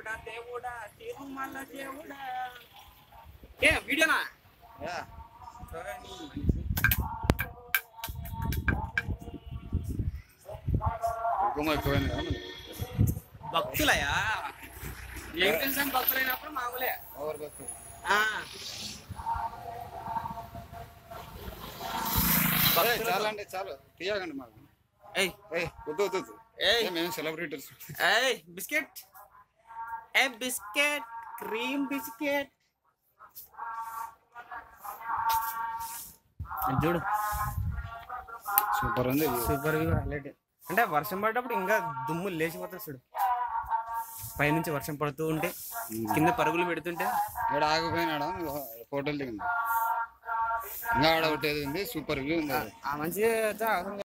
దేవుడా తిరుమల దేవుడా. ఏ వీడియోనా? భక్తులయా? ఏం తెలుసా భక్తులైనప్పుడు మామూలే. చాలా అంటే చాలా తీయకండి మాకు. వద్దు మేము celebrities. Biscuit biscuit cream biscuit చూడు, సూపర్ ఉంది. Super highlight. అంటే వర్షం పడ్డప్పుడు ఇంకా దుమ్ము లేచిపోతుంది చూడు. పైనుంచి వర్షం పడుతూ ఉంటే కింద పరుగులు పెడుతుంటే ఇక్కడ ఆగిపోయినాడా ఫోటోలు దిగింది. ఇంకా ఆడ ఒకటి ఉంది, సూపర్ వ్యూ ఉంది. ఆ మంచిగా